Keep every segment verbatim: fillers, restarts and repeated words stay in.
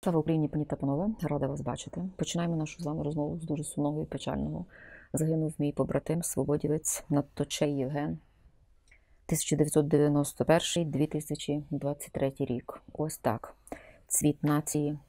Слава Україні, пані та панове, рада вас бачити. Починаємо нашу з вами розмову з дуже сумного і печального. Загинув мій побратим, свободівець Надточей Євген. тисяча дев'ятсот дев'яносто перший - дві тисячі двадцять третій рік. Ось так. Цвіт нації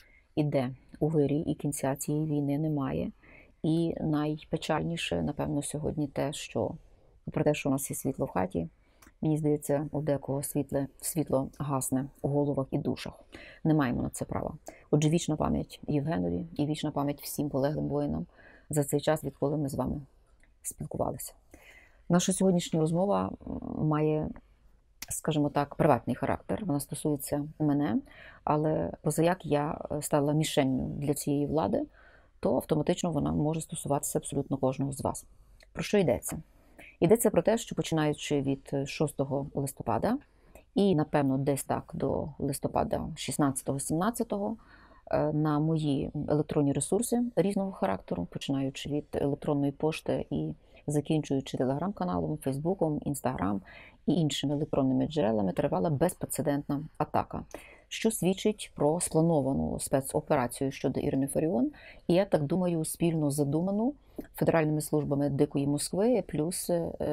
іде у вирі, і кінця цієї війни немає. І найпечальніше, напевно, сьогодні те, що про те, що у нас є світло в хаті, мені здається, у декого світле, світло гасне у головах і душах. Не маємо на це права. Отже, вічна пам'ять Євгенові і вічна пам'ять всім полеглим воїнам за цей час, відколи ми з вами спілкувалися. Наша сьогоднішня розмова має, скажімо так, приватний характер. Вона стосується мене, але позаяк я стала мішенню для цієї влади, то автоматично вона може стосуватися абсолютно кожного з вас. Про що йдеться? Йдеться про те, що починаючи від шостого листопада і, напевно, десь так до листопада шістнадцятого-сімнадцятого на мої електронні ресурси різного характеру, починаючи від електронної пошти і закінчуючи телеграм-каналом, фейсбуком, інстаграм і іншими електронними джерелами, тривала безпрецедентна атака, що свідчить про сплановану спецоперацію щодо Ірини Фаріон, і, я так думаю, спільно задуману федеральними службами Дикої Москви плюс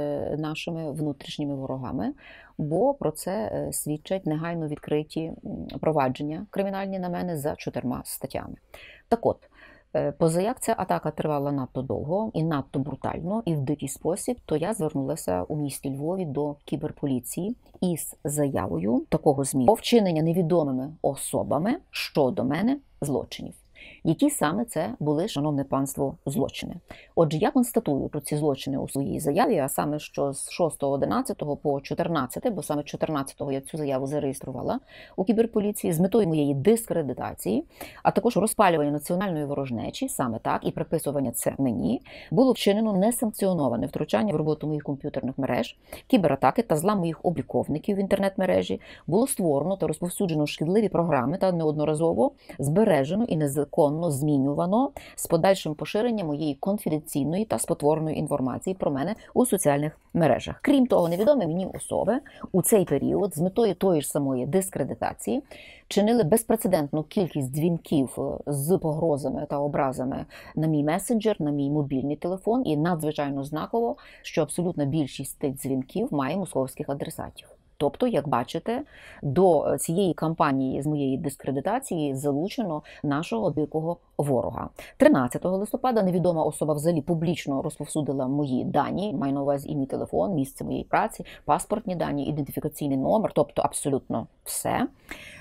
нашими внутрішніми ворогами, бо про це свідчать негайно відкриті провадження кримінальні на мене за чотирма статтями. Так от, позаяк ця атака тривала надто довго і надто брутально, і в дикий спосіб, то я звернулася у місті Львові до кіберполіції із заявою такого змісту про вчинення невідомими особами щодо мене злочинів. Які саме це були, шановне панство, злочини? Отже, я констатую про ці злочини у своїй заяві, а саме, що з шостого одинадцятого по чотирнадцяте, бо саме чотирнадцятого я цю заяву зареєструвала у кіберполіції з метою моєї дискредитації, а також розпалювання національної ворожнечі, саме так, і приписування це мені, було вчинено несанкціоноване втручання в роботу моїх комп'ютерних мереж, кібератаки та злам моїх обліковників в інтернет-мережі, було створено та розповсюджено шкідливі програми та неодноразово збережено і незаконно змінювано з подальшим поширенням моєї конфіденційної та спотвореної інформації про мене у соціальних мережах. Крім того, невідомі мені особи у цей період з метою тої ж самої дискредитації чинили безпрецедентну кількість дзвінків з погрозами та образами на мій месенджер, на мій мобільний телефон, і надзвичайно знаково, що абсолютна більшість тих дзвінків має московських адресатів. Тобто, як бачите, до цієї кампанії з моєї дискредитації залучено нашого дикого ворога. тринадцятого листопада невідома особа взагалі публічно розповсюдила мої дані, маю на увазі і мій телефон, місце моєї праці, паспортні дані, ідентифікаційний номер, тобто абсолютно все.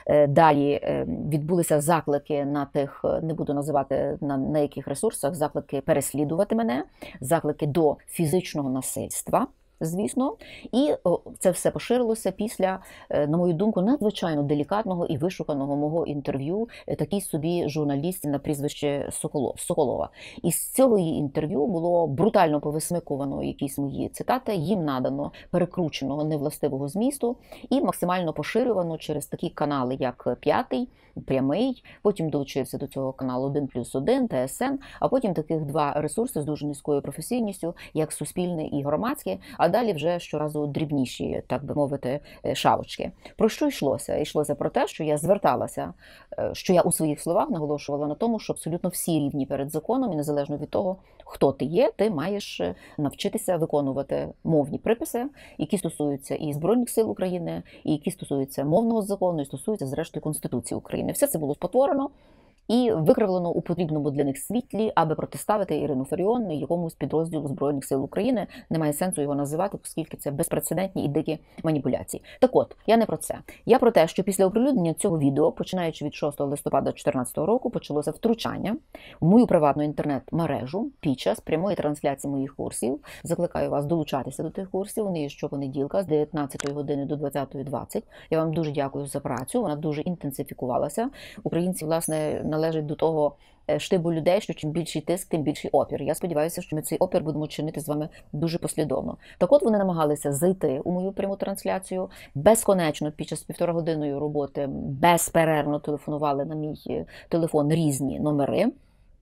Далі відбулися заклики на тих, не буду називати на, на яких ресурсах, заклики переслідувати мене, заклики до фізичного насильства. Звісно, і це все поширилося після, на мою думку, надзвичайно делікатного і вишуканого мого інтерв'ю такій собі журналістці на прізвище Соколова. І з цього її інтерв'ю було брутально повисмикувано якісь мої цитати, їм надано перекрученого невластивого змісту і максимально поширювано через такі канали, як П'ятий, Прямий, потім долучився до цього каналу один плюс один, Т С Н, а потім таких два ресурси з дуже низькою професійністю, як Суспільне і Громадське, а далі вже щоразу дрібніші, так би мовити, шавочки. Про що йшлося? Йшлося про те, що я зверталася, що я у своїх словах наголошувала на тому, що абсолютно всі рівні перед законом, і незалежно від того, хто ти є, ти маєш навчитися виконувати мовні приписи, які стосуються і Збройних сил України, і які стосуються мовного закону, і стосуються, зрештою, Конституції України. Все це було спотворено і викривлено у потрібному для них світлі, аби протиставити Ірину Фаріон якомусь підрозділу Збройних сил України. Немає сенсу його називати, оскільки це безпрецедентні і дикі маніпуляції. Так от, я не про це. Я про те, що після оприлюднення цього відео, починаючи від шостого листопада дві тисячі чотирнадцятого року, почалося втручання в мою приватну інтернет-мережу під час прямої трансляції моїх курсів. Закликаю вас долучатися до тих курсів. Вони є щопонеділка з дев'ятнадцятої години до двадцятої двадцять. Я вам дуже дякую за працю. Вона дуже інтенсифікувалася. Українці, власне, належить до того штибу людей, що чим більший тиск, тим більший опір. Я сподіваюся, що ми цей опір будемо чинити з вами дуже послідовно. Так от, вони намагалися зайти у мою пряму трансляцію, безконечно під час півторагодинної роботи безперервно телефонували на мій телефон різні номери.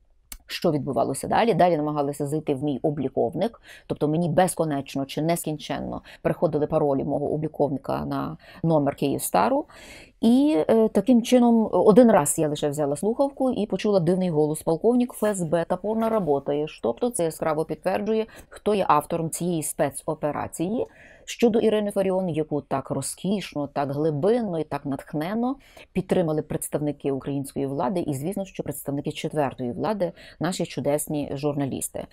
Що відбувалося далі? Далі намагалися зайти в мій обліковник, тобто мені безконечно чи нескінченно приходили паролі мого обліковника на номер Київстару. І е, таким чином один раз я лише взяла слухавку і почула дивний голос: полковник ФСБ, топор не работаєш. Тобто це яскраво підтверджує, хто є автором цієї спецоперації щодо Ірини Фаріон, яку так розкішно, так глибинно і так натхненно підтримали представники української влади і, звісно, що представники четвертої влади, наші чудесні журналісти.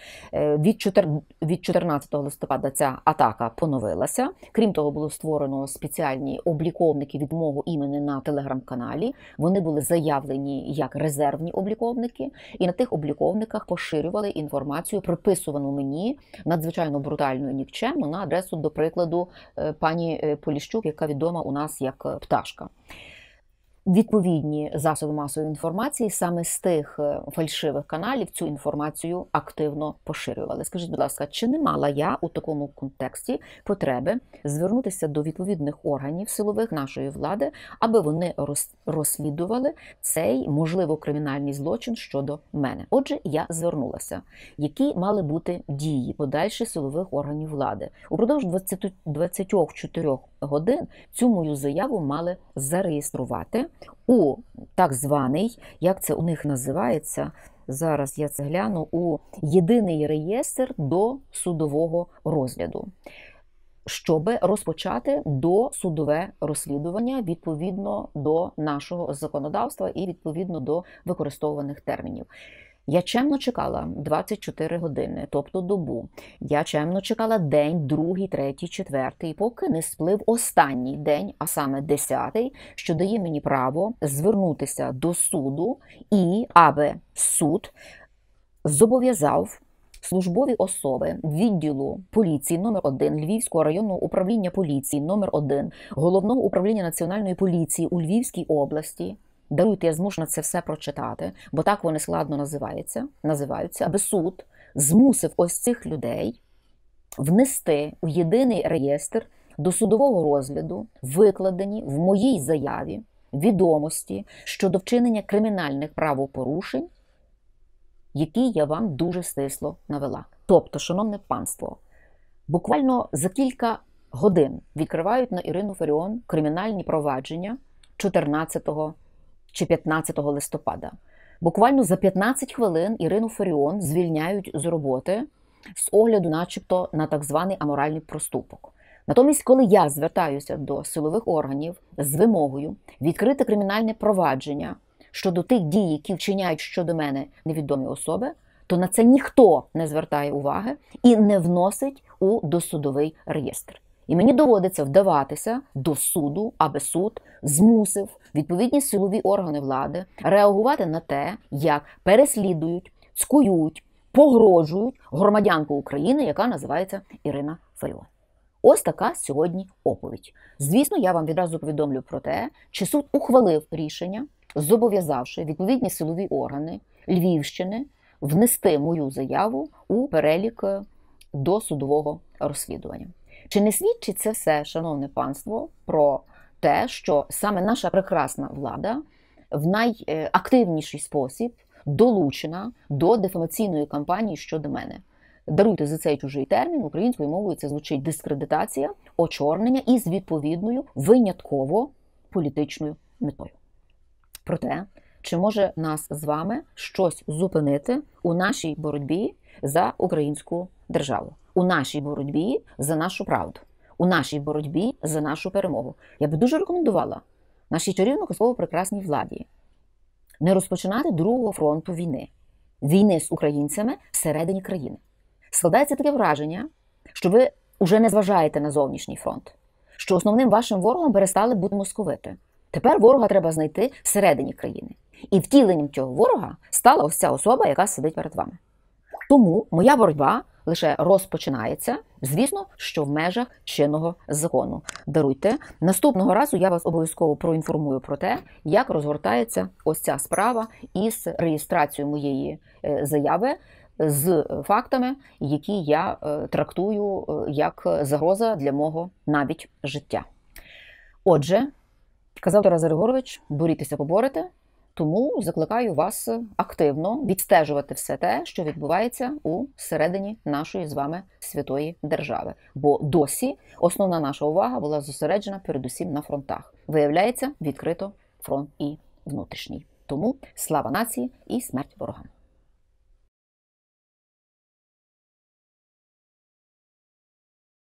Від чотирнадцятого листопада ця атака поновилася. Крім того, було створено спеціальні обліковники від мого імені на телеграм-каналі. Вони були заявлені як резервні обліковники, і на тих обліковниках поширювали інформацію, приписувану мені надзвичайно брутальну і нікчемну, на адресу, до прикладу, пані Поліщук, яка відома у нас як Пташка. Відповідні засоби масової інформації саме з тих фальшивих каналів цю інформацію активно поширювали. Скажіть, будь ласка, чи не мала я у такому контексті потреби звернутися до відповідних органів силових нашої влади, аби вони розслідували цей, можливо, кримінальний злочин щодо мене? Отже, я звернулася. Які мали бути дії подальші силових органів влади? Упродовж двадцяти чотирьох годин цю мою заяву мали зареєструвати у так званий, як це у них називається, зараз я це гляну, у єдиний реєстр до судового розгляду, щоб розпочати досудове розслідування відповідно до нашого законодавства і відповідно до використовуваних термінів. Я чемно чекала двадцять чотири години, тобто добу. Я чемно чекала день, другий, третій, четвертий, поки не сплив останній день, а саме десятий, що дає мені право звернутися до суду і аби суд зобов'язав службові особи відділу поліції номер один Львівського районного управління поліції номер один Головного управління Національної поліції у Львівській області. Даруйте, я змушена це все прочитати, бо так вони складно називаються, називаються, аби суд змусив ось цих людей внести у єдиний реєстр досудового розгляду викладені в моїй заяві відомості щодо вчинення кримінальних правопорушень, які я вам дуже стисло навела. Тобто, шановне панство, буквально за кілька годин відкривають на Ірину Фаріон кримінальні провадження чотирнадцятого чи п'ятнадцятого листопада. Буквально за п'ятнадцять хвилин Ірину Фаріон звільняють з роботи з огляду начебто на так званий аморальний проступок. Натомість, коли я звертаюся до силових органів з вимогою відкрити кримінальне провадження щодо тих дій, які вчиняють щодо мене невідомі особи, то на це ніхто не звертає уваги і не вносить у досудовий реєстр. І мені доводиться вдаватися до суду, аби суд змусив відповідні силові органи влади реагувати на те, як переслідують, цькують, погрожують громадянку України, яка називається Ірина Фаріон. Ось така сьогодні оповідь. Звісно, я вам відразу повідомлю про те, чи суд ухвалив рішення, зобов'язавши відповідні силові органи Львівщини внести мою заяву у перелік досудового розслідування. Чи не свідчить це все, шановне панство, про те, що саме наша прекрасна влада в найактивніший спосіб долучена до дефамаційної кампанії щодо мене? Даруйте за цей чужий термін, українською мовою це звучить дискредитація, очорнення із відповідною винятково політичною метою. Проте, чи може нас з вами щось зупинити у нашій боротьбі за українську державу? У нашій боротьбі за нашу правду, у нашій боротьбі за нашу перемогу. Я би дуже рекомендувала нашій чарівно-казково прекрасній владі не розпочинати другого фронту війни. Війни з українцями всередині країни. Складається таке враження, що ви вже не зважаєте на зовнішній фронт, що основним вашим ворогом перестали бути московити. Тепер ворога треба знайти всередині країни. І втіленням цього ворога стала ось ця особа, яка сидить перед вами. Тому моя боротьба лише розпочинається, звісно, що в межах чинного закону. Даруйте. Наступного разу я вас обов'язково проінформую про те, як розгортається ось ця справа із реєстрацією моєї заяви з фактами, які я трактую як загроза для мого навіть життя. Отже, казав Тарас Григорович, борітеся, поборете, Тому закликаю вас активно відстежувати все те, що відбувається у середині нашої з вами святої держави. Бо досі основна наша увага була зосереджена передусім на фронтах. Виявляється, відкрито фронт і внутрішній. Тому слава нації і смерть ворогам!